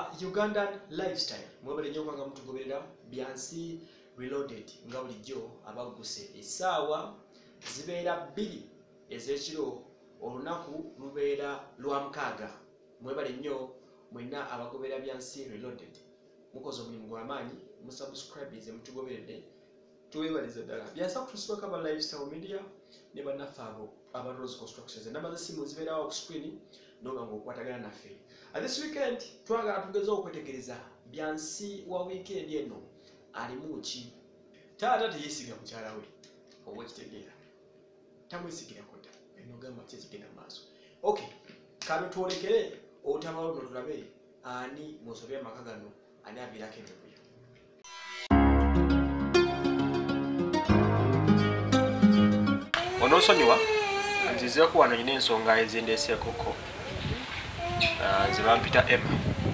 Ugandan lifestyle mwebale nnyo kwanga mutugoberera Byansi Reloaded nga bulijjo abaguse essaawa zibeera 2 ez'ekiro olunaku lubeera lwa mukaaga. Mwebale nnyo mwenna abagoberera Byansi Reloaded mukoze omulimu gw'amaanyi musubscribe mutugoberedde tuwebaliza ddala. Byansi akutusibako aba lifestyle media ne bannaffe abo aba Rose Constructions enamba z'essimu zibeerawo ku screen noba ng'okwatagana naffe. This weekend twagala tugezeho okwetegereza Byansi wa weekend eno alimu ki. Taata teyesiga mukyala we oba kitegeera tamwesigirako dda enogamba kyekigenda mu maaso. Okay, kano twolekere otabalo no tulabe ani musobya amaka gano ani aviirako enjovuyo. Onosonyiwa nzizeeko wano nyina ensonga ezindeeseekoko nze bampita Emma.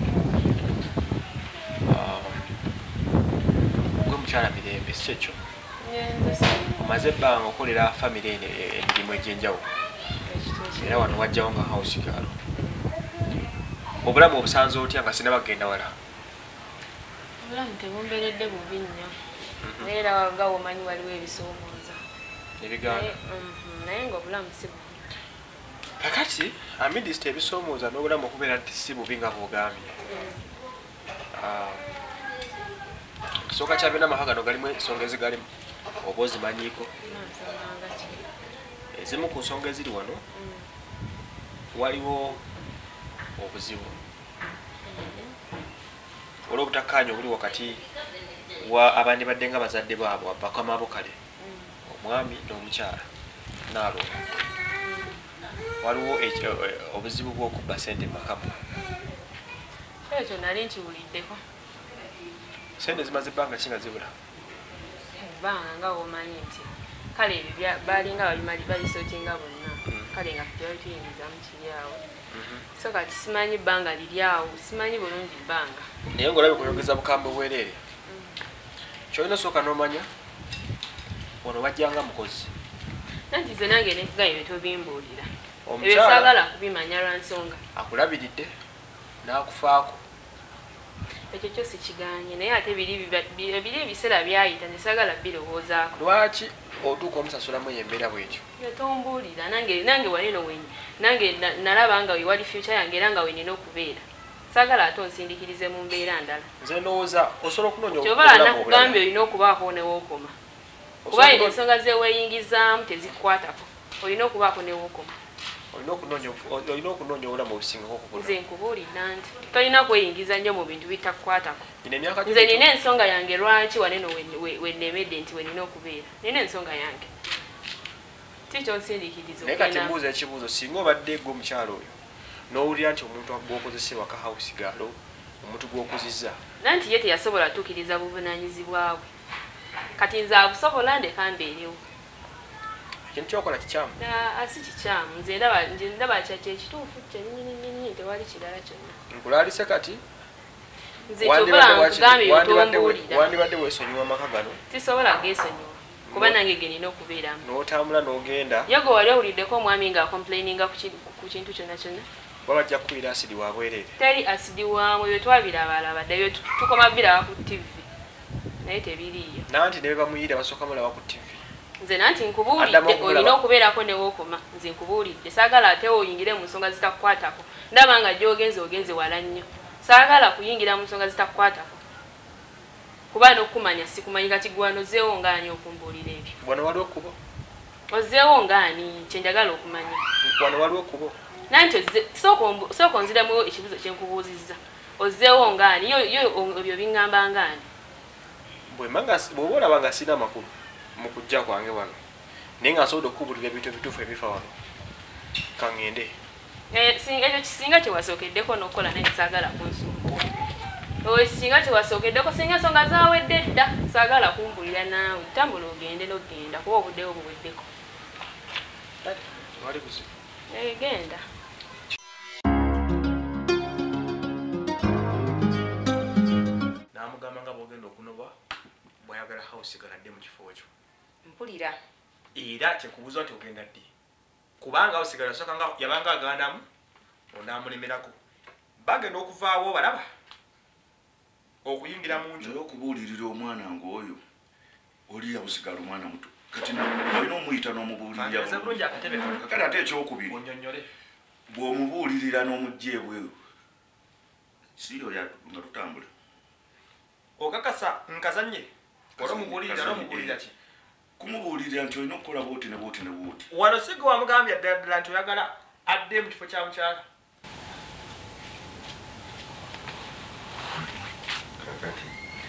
Gwe mukyala mirembe si ekyo omaze ebbanga okolera famire emirimu egy'enjawulo era wano wajjawo nga house girl. Obulamu obusanze otya nga sinaba kugenda wala? Obulamu tebumbeeredde bubi nnyo era nga omanyi waliwo ebisoomooza ebigaana naye ng'obulamu si bubi. Kakati amidist ebisoomooza n'obulamu okubeera nti si bubi nga bw'ogambye. Ekisooka kya bina amaka gano galimu ensonga ezigalimu oba ozimanyiiko? Ezimu ku nsonga eziri wano waliwo obuzibu olw'obutakkaanya obuli wakati wa abandibadde nga bazadde baabwe bakamaabo kale omwami n'omukyala naalo waliwo obuzibu bw'okubba ssente mu makamu. Ekyo nali nkiwuliddeko. Ssente zimaze ebbanga ki nga zibula? Ebbanga nga omanyi nti kale ebyo baalinga babisootinga bonna kale nga tutera tuyingizamu kiri awo. So kati simanyi bbanga liri awo, simanyi bulungi bbanga. Naye ng'olabye kuyongeza bukambwe bwereere. Kyolina osooka n'omanya ono bajjanga mukozi. Nanti nze nange nekuganya bye tobimbuulira. Omukyala ebyo saagala kubimanya lwa nsonga. Akulabiridde n'akufaako. Ekyo kyo sikiganye naye ate biri ebiseera byayita nesaagala birowoozaako. Lwaki otuuka omusasulamu embeera bw'etyo? Tombuulira nange waneno wenyi nange nalaba nga wewali future yange era nga wenina okubeera. Saagala ate onsindikirize mu mbeera ndala. Nze ndowooza osobola okunoonya kyobala nakugambye olina okubaako newookoma. Kuba ensonga zeweeyingizaamu tezikukwatako olina okubaako newookoma. Olina okunoonya obulamu obusingako okubula. Nze nkubuulira nti tolina kweyingiza nnyo mu bintu bitakukwatako. Nze nina ensonga yange lwaki waneno wennemedde nti wenina okubeera. Nina ensonga yange tikyonsindikiriza. Naye kati mbuuza ekibuuzo singa obadde gwe omukyalo oyo n'owulira nti omuntu gw'okozesebwa ka house girl omuntu gw'okuzizza nanti ye teyasobola tuukiriza buvunaanyizibwa bwe kati nze abusobola ndeka mbeerewo. Ekintu kyokola kikyamu? Si kikyamu nze ndaba kyekituufu kyennyini tewali kirala kyonna. Nkulaalise kati? Nze kyobola nkugambye otombuulira. Wandibadde weesonyiwa amaka gano? Tisobola geesonyiwa kuba nange genina okubeeramu. N'otambula n'ogenda? Ye gwe wali owuliddeko omwami ng'akomplaininga ku kintu kyonna kyonna? Baba bajja kukuyiira asidi wa bwereere? Teri asidi waamu ebyo twabirabalabadde ebyo tukoma biraba ku TV naye tebiriiyo. Nanti ne be bamuyiira basooka mulaba ku TV. Nze nanti nkubuulidde olina okubeerako newookoma. Nze nkubuulidde saagala ate oyingire mu nsonga zitakukwatako. Ndaba nga gy'ogenze wala nnyo. Saagala kuyingira mu nsonga zitakukwatako kuba n'okumanya sikumanyi kati gwano ozzeewo ngaani okumbuulira ebyo. Wano waliwo ekkubo? Ozzeewo ngaani kyenjagala okumanya. Wano waliwo ekkubo? Nanti sooka onziramu ekibuuzo kyenkubuuzizza. Ozzeewo ngaani ebyo biŋŋamba ngaani? Bw'oba olaba nga sirina makulu mu kujja kwange wano naye nga nsobola okukubuulira ebintu ebituufu ebifa wano kaŋŋende. Ekyo kisinga kyewasookeddeko n'okukola naye saagala kunsumbuula. Singa kyewasookeddeko singa ensonga zaawedde dda saagala kumbuulira naawe tambula ogende n'ogenda kuba obuddewo buweddeko. Wali buzibu? Genda. N'amugamba nga bw'ogenda okunoba bw'ayagala house galadde mu kifo ekyo. Mpulira. Era kyekubuuza nti ogenda ddi? Kubanga house galasooka nga yabanga agaanamu onaamulemerako. Bagenda okuvaawo balaba okuyingira mu nju okubuulirira omwana ng'oyo oli yabusigala omwana muto kati olina omuyita n'omubuulirira kakati ate ekyokubiri bw'omubuulirira n'omujja ebweru siyo nga tutambula okakasa nkazanye ola omubuulirira n'omubuulirira ki kumubuulirira nti olina okukola bwoti ne bwoti ne bwoti wano siga wamugambye ddala nti oyagala adde mu kifo kya mukyala kakati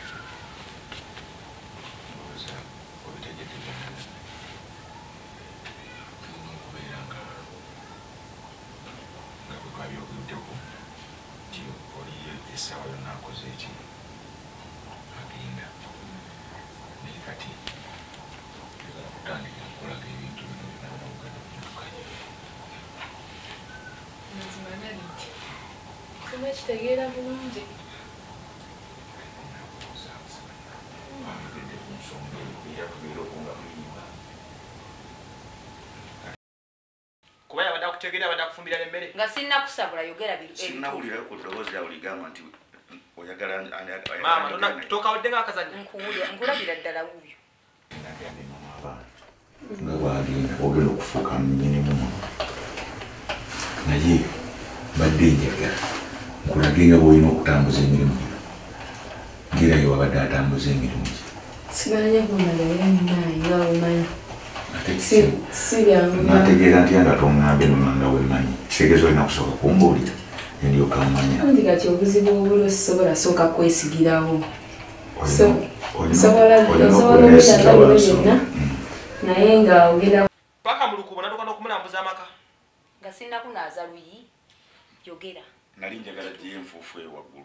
esawa yonna akoze eki agenda naye kati kutandika okulaga ebintu bino binaoganaukanye kuma kitegeera bulungi agende ku nsonga eyo tubeera okunga muyimba kuba yabadde akutegeera abadde akufumbira n'emmere nga sinna kusabula yogera sinnawulirayo ku ddoboozi yawe ligamba nti oyagala maama tokawodde ng'akazanyo nkulabira ddala wuuyo nagambye mama abaana nga bwagenda ogenda okufuuka munyinimu naye badde njagala nkulage nga bwolina okutambuza emirimu gino ngerayo wabadde atambuza emirimu gye simanya kunagala nnaye nga wemanyi nategeera ntya nga toŋŋambe nomanga wemanyi kitegeeza olina kusooka kumbuulira endyoka mmanya anti kati obuzibu obulwo sisobola sooka kwesigirawo osobola obutagaliwo byonna naye nga ogenda paka mu lukubo natuka n'okumulambuza amaka nga sinnakunaaza luyi yogera nali njagala gye enfuufu eyo waggulu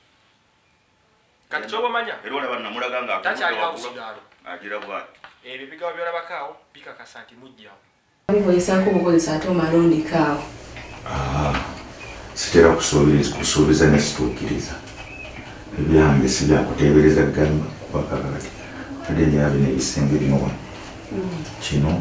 kati kyobamanya era olaba namulaga nga takyaliwakusigaalo agira bwati ebyo bigawa byolabakaawo bikakasa nti mujjawo bikozesako obukozesa ate omalondekaawo sitera kusuubiza nesituukiriza ebyange sibyakuteebereza gamba kubakakati ate nyabi nebisinga bino kino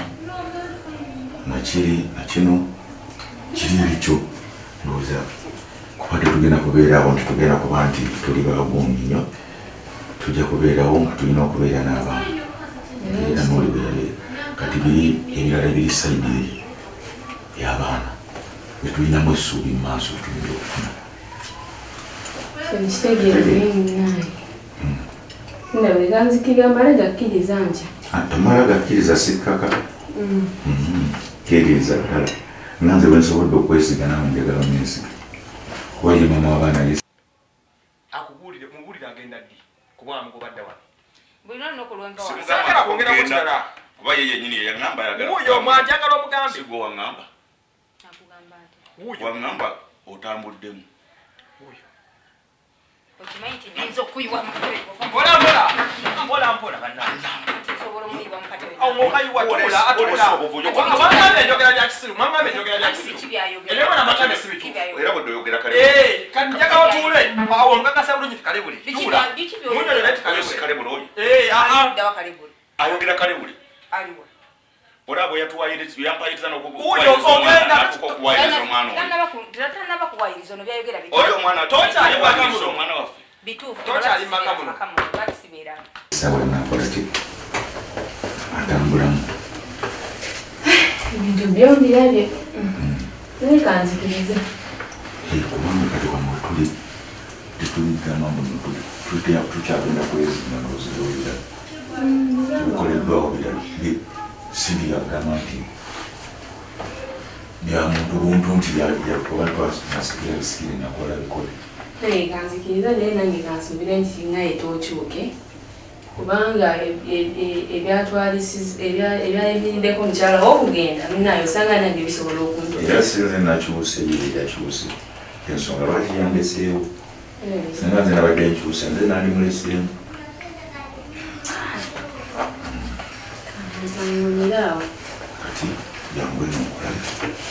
nakino kiri ebikyo ndowooza kuba tetugenda kubeerawo nti tugenda kuba nti tuli bagungi nnyo tujja kubeerawo nga tulina okubeera n'abantu era n'olibeerabeera kati biri ebirala ebiri sayidi y'abaana betulinamu essuubi mu maaso betulina okufuna ekitegeerenaye ndabwe ganzikirira mala gakkiriza ntya amala gakkiriza sikkaka keririza ddala nanze bwensobodde okwesiga nawe njagala mwesiga kuba ye mama w'abaana akubuulire mubuulire agenda ddi kubanga mugobadde wano bulinaokulwengawa kwongera kutala kuba ye yenyini yeyaŋŋamba wuuyo mwanjagala omugambe sigwe waŋŋamba nakugamba waŋŋamba otambuddemu okimanyi nti nyinza okuyiwa mpola mwangambe enjogera lya kisiru mwangambe enjogera lya kisiru ebyebona matambe si bituufu era bwe doyogera kati njagala otuule awo omukakasa bulungi tikale buli tuula munyonyo naye tikale buli ayogera kale buli aliwa olaba yampayiriza n'okuwayiriza omwana tanaba kuwayiriza ono byayogera oli omwana tokyaliwayiriza omwana waffe bituufu tokyali maka muno bakisibeera sawa nakola ki atambulamu ebintu byongirabye naye kanzikiriza kubanga kati wano tuli tetulidama muno tukyagenda kwezina n'ozirowera tebikoleddwawo birala sibyagamba nti byamuntu buntu nti oba twasigira bisikire nakola bikole naye kanzikiriza naye nange kansubire nti naye tookyuke kubanga ebyayimiriddeko mukyala w'okugenda naye osanga nange bisobola okuntola era sinze nakyuse yakyuse ensonga lwaki yandeseewo singa nze nabadde nkyuse nze nali muleseemu kanzanyumirawo kati jangu eno okulabe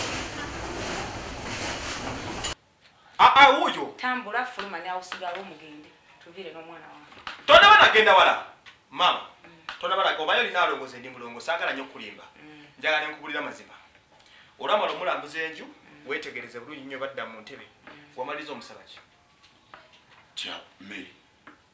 wuuyo tambula fuluma nawusigala omugende tuvire n'omwana wange tonaba nagenda wala mama tonaba obayo olina alongoza endi mulongo saagala nnyo okulimba njagala nenkubulira mazima olwamala omulambuza enju wetegereze bulungi nnyo badda mu ntebe wamaliriza omusaba ki kya mmere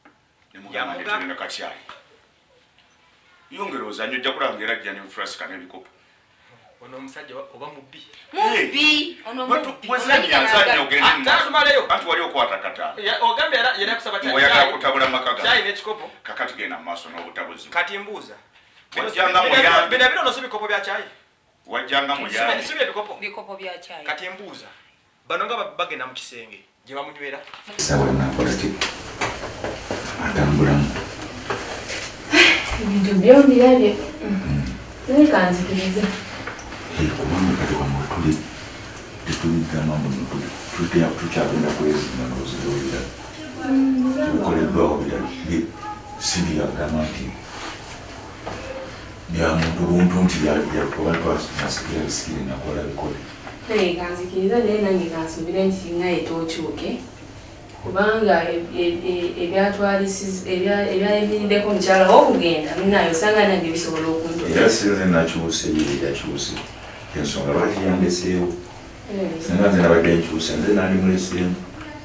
Nemugamba ndio kachai. Yongero zanyo jakulangera jani mfrasika nebikopo. Ono musajja oba mubbi. Mubbi ono mubbi. Wazani yazanya ogende. Tasumaleyo. Bantu wali okwata kata. Ogambe era kusaba chai. Oyagala kutabula makaga. Chai n'ekikopo. Kakati genda maaso n'obutabuzi. Kati mbuuza. Wajjanga muyambi. Bino no bikopo bya chai. Wajjanga muyambi. Sibye bikopo. Bikopo bya chai. Kati mbuuza. Bano nga bagenda mu kisenge. Gye bamunywera. Sawa nakola ki? Atambulamu. Ibintu byongirabye. Nekanzikiriza. Kubanga kati wamwe tetuliddamu muno tukyagenda kwezina n'ozirowera. Tukoleddwawo birala sindi yagamba nti byamuntu buntu nti yakubantuasigira bisikire nakola bikole. Nekanzikiriza naye nange kansubira nti naye tookyuke. Kubanga ebyayimiriddeko mukyala okugenda naye osanga nange bisobola okuntola. Era sinze nakyuse yakyuse ensonga lwaki yandeseewo singa nze nabadde nkyuse nze nali muleseemu.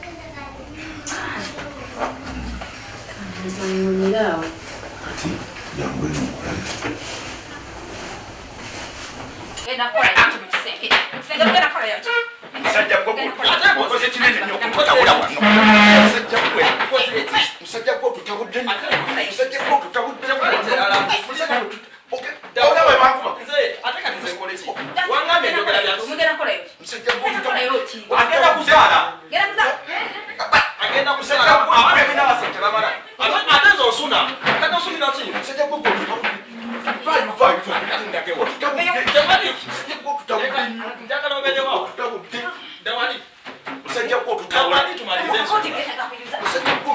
Nnyumirawo Kati jangu eno okulabe. Musajja gwo okoze kinene nnyo okutabula wano. Musajja gwo tutabudde nnyo. Musajja gwo tutabudde nnyo. Agenda kuzaala. Agenda kuzaala. Ate z'osuna. Kati osumira ki? Musajja gwo tutabudde. Njagala ogenyewo. Dawali. Musajja gwo tutabudde. Dawali tumalize ensonga. Musajja gwo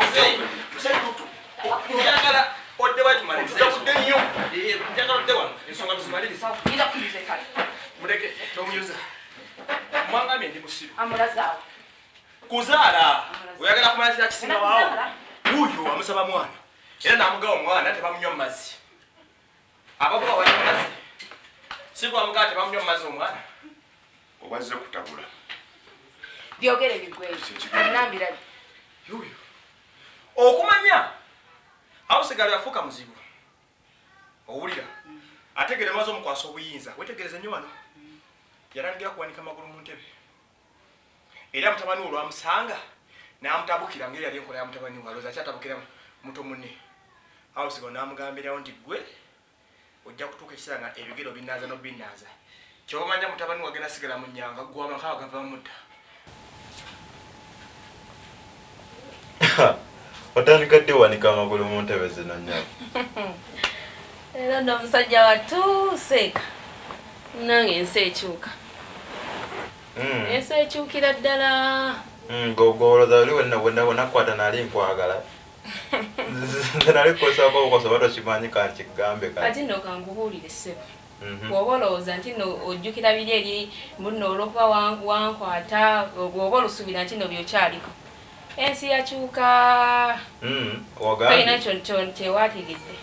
Njagala oddewa tumalize tutabudde nnyo. Njagala oddewa ensonga tuzimalirize. Muleke tomuyuza. Mwangamye ndi musiru. amulazaawo. Kuzaala. Oyagala kumaliriza kisinga waawo. Uyu amusaba mwana. Era namugawa omwana tebamunywa mu mazzi. Abavuga wanywa mu mazzi. Si bwamugawa tebamunywa mu mazzi omwana. Obazze kutabula. Byogere bigweyo. Nambira. Yuyu. Okumanya. Awusigala yafuuka muzibu. Owulira. Ategere maze omukwasa obuyinza. Wetegereze nnyo wano. Yalangira kuwanika amagulu mu ntebe. Era mutabani olwo amusanga n'amutabukira ngeri yali enkola ya mutabani we alowooza akyatabukira muto munne. Awusigala n'amugambirawo nti ggwe ojja kutuuka ekiseera nga ebigero binnaaza n'obinnaaza. Ky'omanya mutabani we agenda sigala mu nnyanga ggwe amaka gava mudda. Otandika ddi wanika amagulu mu ntebe zino nnyo. Era ndo musajja watuuseeka. Nange ensi ekyuka. Ensi ekyukira ddala. Gogoloza oli wenakwata nali nkwagala. Nze nali kukozesako obukosoba tokimanyi kankigambe kati. Kati nno kankubuulire ssebo. Bw'oba olowooza nti nno ojjukira biri eri muno olw'okuba wankwata bw'oba olusuubira nti nno byokyaliko. Ensi yakyuka. Wagambye. Tolina kyewaategedde.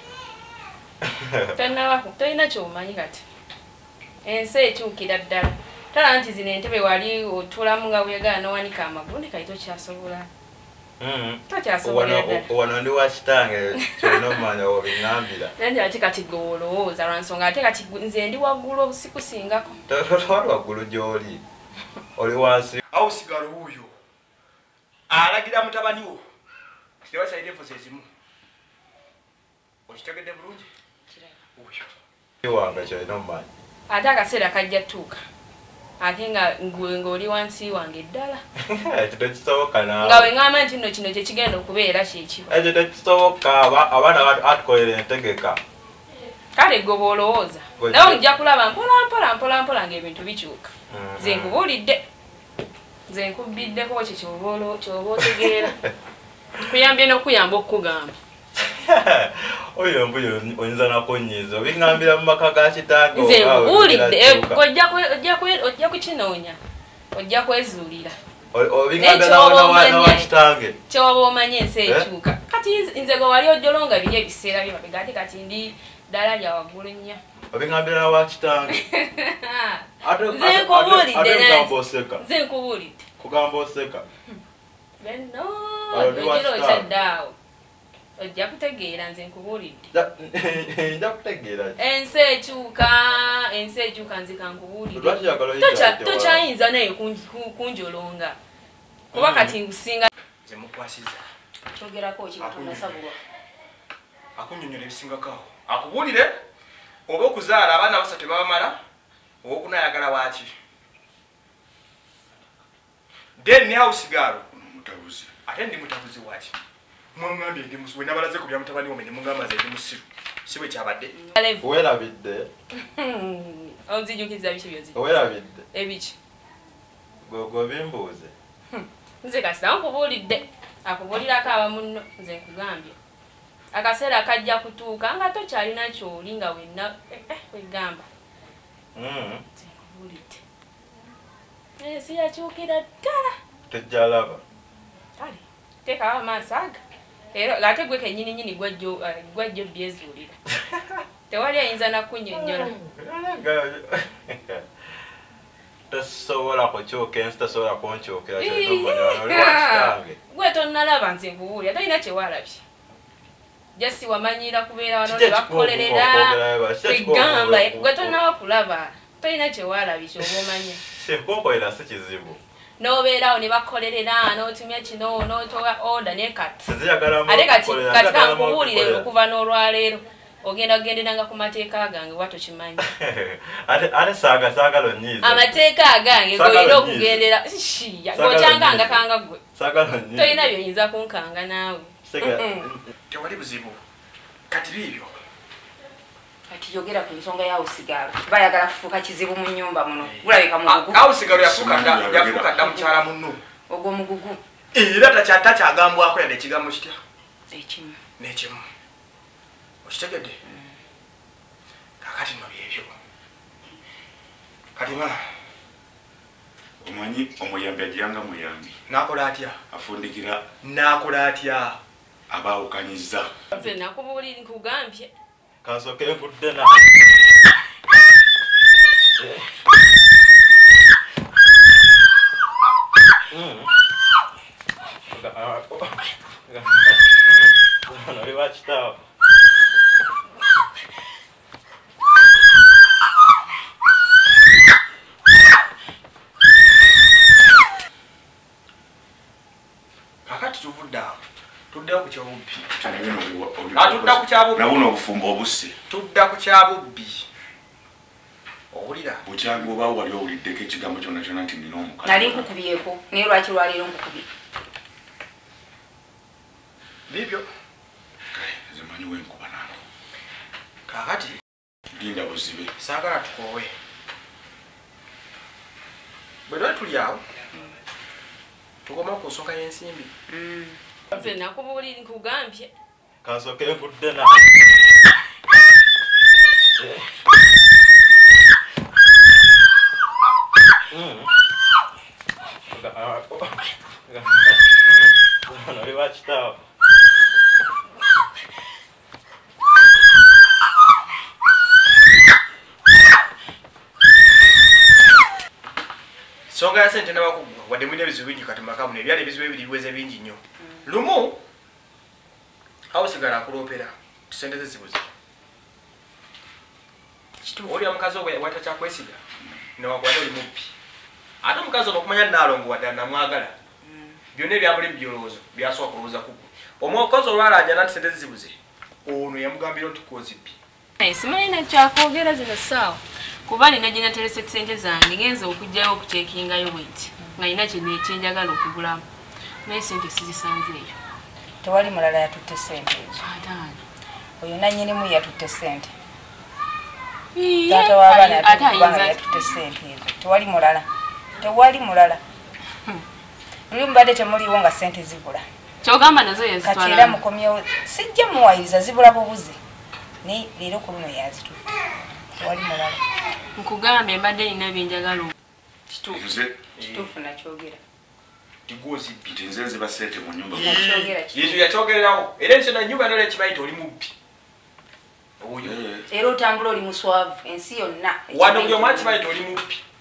Tolina ky'omanyi kati. Ensi ekyukira ddala. Tala nti zino entebe wali otulamu nga bweyagala n'owanika amagulu ne kati tokyasobola. Tokyasobola ddala. Wano ndi wa kitange kyolina omumanya obiŋŋambira. Nange ate kati gwe olowooza lwa nsonga ate kati nze ndi waggulu obusikusingako. Towali waggulu gy'oli. Oli wansi. Awusigala wuuyo. Alagira mutabani wo. Kirewa kyalina enfuusa ezimu. Okitegedde bulungi? Wuuyo. Wange kyolina omumanyi. Ate akaseera kajja ttuuka. Ate ng'oli wansi wange ddala. Ekyo tekisoboka naawe. Nga we ŋŋamba nti nno kino kye kigenda okubeera kyekiba. Ekyo tekisoboka abaana atukolera entegeka. Kale gwe bw'olowooza. Nawe ojja kulaba mpola ng'ebintu bikyuka. Nze nkubuulidde. Nze nkubbiddeko kyo ky'oba otegeera. Kuyambye n'okuyamba okukugamba. Oyo mbuyo oyinza nakunyiza obiŋŋambira mu maka ga kitange. Nze nkubuulidde ojja kukinoonya. Ojja kwezuulira. Obiŋŋambira n'awa kitange. Kyoba omanye ensi ekyuka. Kati nze gwe wali ojjolonga biri ebiseera byemabega ate kati ndi ddala lya waggulu nnyo. Obiŋŋambira n'awa kitange. Nze nkubuulidde kugamba oseka. Nze nkubuulidde. Kugamba oseka. Benno ekiro kyaddaawo. ojja kutegeera nze nkubuulidde. Nja kutegeera. Ensi ekyuka nze kankubuulidde. Tokyayinza naye kunjolonga. Kuba kati ngusinga. Nze mukwasiza. Kyogerako kibatonda sabulwa. Akunyonyola ebisingakaawo. Akubuulire oba okuzaala abaana basatu babamala owokunayagala waaki. Then ne hausigalo mutabuzi. Ate ndi mutabuzi waaki. Mwangambye ndi musuwe nabalaze ku bya mutabani wamenye mungamba ze ndi musiru. Siwe kyabadde. Werabidde. Onzijukiza bishi byozi. Werabidde. Ebichi. Gwe bimbuuze. Nze kasita nkubuulidde. Akubuulirako abamunno nze nkugambye. Akaseera akajja kutuuka nga tokyalina kyoli nga wenna wegamba. Nze nkubuulidde. Ensi yakyukira ddala. Tejjalaba. Kale teekawo amaaso aga. Era ate gwe kennyini gwajjo byezuulira. Tewali ayinza nakunnyonnyola. Tasobola kukyuka ensi tasobola kunkyukira kyoli gwe tonnalaba nze nkubuulira tolina kyewalabye. Jasi wamanyira kubeera wano ne bakolerera kwegamba gwe tonnaba kulaba tolina kyewalabye kyoba omanye. Sekokolera si kizibu. Nobeerawo ne bakolerera n'otumya kino n'otowa order ne kati. Ate kati kankubuulire okuva n'olwaleero ogenda kugenderanga ku mateeka gange wato kimanyi. Ate saagala onnyiiza. Amateeka agange g'olina okugendera g'okyankanga kanga gwe. Tolina by'oyinza kunkanga naawe. Tewali buzibu. Kati biibyo. Kati yogera ku nsonga ya usigalo. Bayagala kufuuka kizibu mu nnyumba muno. Bulabika mugugu. Usigalo yafuuka dda mukyala munno. Ogwo mugugu. Era takyagambwako yadde ekigambo kitya? Ekimu. N'ekimu. Okitegedde? Kakati nno byebyo. Kati bala. Omanyi omuyambi ajjanga muyambi. N'akola atya? Afundikira. N'akola atya? Abaawukanyizza. Nze nakubuulira nkugambye. Kansooke nkudde na. Oli wakitaawo. Kakati tuvudde awo. Tuddeho ku kyabubbi. Tudda ku kyabubbi. Nabuno obufumbo obusse. Tudda ku kyabubbi. Owulira? Bukyangu oba wali owuliddeko ekigambo kyonna kyonna nti nina omukazi. Nali nkukubyeko naye lwaki lwaleero nkukubye. Bibyo. Kale nze manyi wenkuba nange. Kakati linda buzibe. Saagala tukoowe. Bwe lwali tuli awo tukoma ku nsonga y'ensimbi. Nze nakubuulira nkugambye. Kansooke nkudde na. Oli wakitaawo. Songa ya sente n'abakugwa wadde mulina ebizibu bingi kati maka muno ebyali ebizibu ebiri biweze bingi nnyo. Lumu awusigala akuloopera tusente ze zibuze. Oli omukazi ogwo wata kyakwesiga newakwata oli mubbi. Ate omukazi ono okumanya Naalongo wadde anamwagala. Byonna ebyamuli byolowoozo byasooka kulowooza kugwe. Omukazi olwalaajana nti sente ze zibuze ono yamugambira nti kozibbi. Simanyi nakyakwogera zino ssaawa kuba nina gye naterese ssente zange genza okugyayo okuteekingayo bwenti nga nina kyenjagala okugulamu naye sente sizisanzeeyo. Tewali mulala yatutte ssente ezo. Oyo nannyinimu yatutte ssente. Taata w'abaana yatutte ssente ezo. Tewali mulala. Tewali mulala. Luli mubadde temuliiwo nga ssente zibula. Kyogamba nazo yazitwala. Kati era mukomyewo sijja muwayiriza zibula bubuzi. Naye leero ku luno yazitutte. Tewali mulala. Nkugambye mbadde nina byenjagala. Kituufu nakyogera. Tigozibbi. Nti nze nziba ssente mu nnyumba. Yesu yakyogererawo. Era ensona ennyumba nole ekimanyi oli mubbi. Era otambula oli muswavu ensi yonna. Wano buli omu akimanyi oli mubbi.